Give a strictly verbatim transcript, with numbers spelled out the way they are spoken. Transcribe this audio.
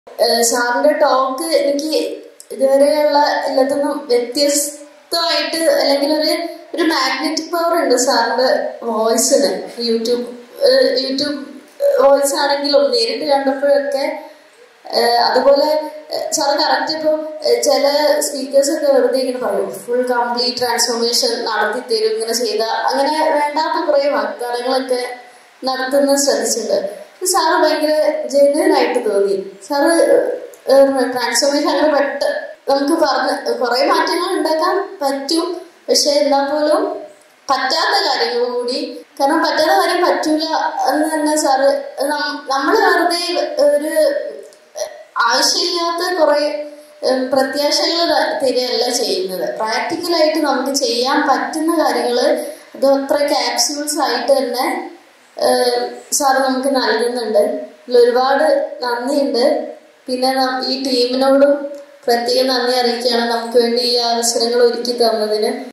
സാറിന്റെ ടോക്ക് എനിക്ക് ഇതുവരെയുള്ള എല്ലാത്തിനും വ്യത്യസ്തമായിട്ട് അല്ലെങ്കിൽ ഒരു ഒരു മാഗ്നറ്റിക് പവർ ഉണ്ട് സാറിന്റെ വോയിസിന്. യൂട്യൂബ് യൂട്യൂബ് വോയിസ് ആണെങ്കിലും നേരിട്ട് കണ്ടപ്പോഴൊക്കെ അതുപോലെ സാറ് കറക്റ്റ് ഇപ്പോൾ ചില സ്പീക്കേഴ്സ് ഒക്കെ വെറുതെ ഇങ്ങനെ പറയും ഫുൾ കംപ്ലീറ്റ് ട്രാൻസ്ഫോർമേഷൻ നടത്തി തരും ഇങ്ങനെ ചെയ്ത അങ്ങനെ വേണ്ടാത്ത കുറേ വാഗ്ദാനങ്ങളൊക്കെ നടത്തുന്നത് ശ്രദ്ധിച്ചിട്ടുണ്ട്. സാറ് ഭയങ്കര ജെന്യുവൻ ആയിട്ട് തോന്നി. സാറ് ട്രാൻസ്ഫോർമേഷൻ അങ്ങനെ പെട്ട് നമുക്ക് പറഞ്ഞ് കുറെ മാറ്റങ്ങൾ ഉണ്ടാക്കാൻ പറ്റും, പക്ഷെ എന്നാൽ പോലും പറ്റാത്ത കാര്യങ്ങൾ കൂടി, കാരണം പറ്റാത്ത കാര്യം പറ്റൂല എന്ന് തന്നെ സാറ് നമ്മൾ വെറുതെ ഒരു ആവശ്യമില്ലാത്ത കുറെ പ്രത്യാശകൾ തരികയല്ല ചെയ്യുന്നത്. പ്രാക്ടിക്കലായിട്ട് നമുക്ക് ചെയ്യാൻ പറ്റുന്ന കാര്യങ്ങൾ അത് അത്ര ക്യാപ്സ്യൂൾസ് ആയിട്ട് തന്നെ സാറ് നമുക്ക് നൽകുന്നുണ്ട്. ഇതിൽ ഒരുപാട് നന്ദിയുണ്ട്. പിന്നെ ഈ ടീമിനോടും പ്രത്യേകം നന്ദി അറിയിക്കുകയാണ് നമുക്ക് വേണ്ടി ഈ അവസരങ്ങൾ ഒരുക്കി തന്നതിന്.